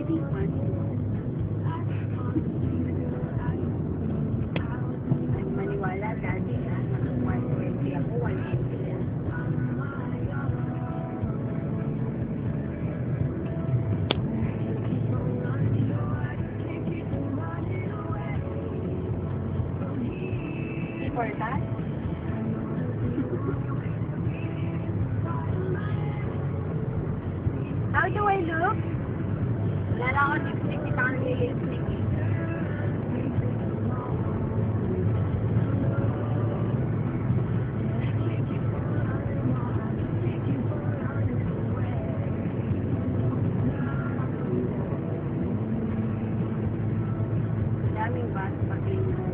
Ay, maniwala, dati 120 ako, 180 yan. For that? How do I look? Wala lang ako lipstick. Kita ka nililipstick. Daming bus pati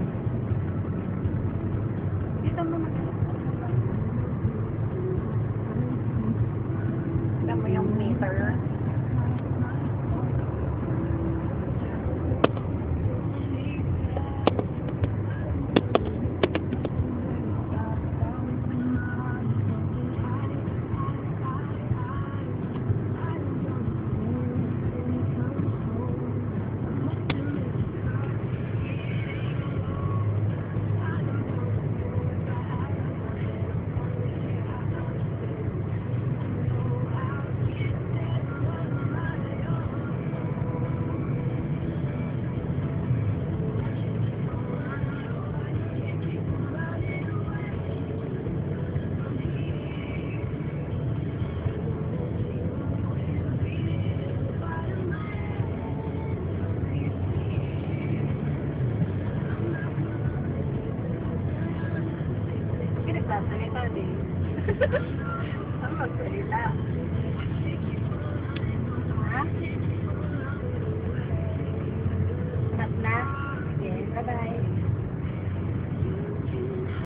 dito mo na. Tignan mo yung meter. Salita din. Ang magsalita.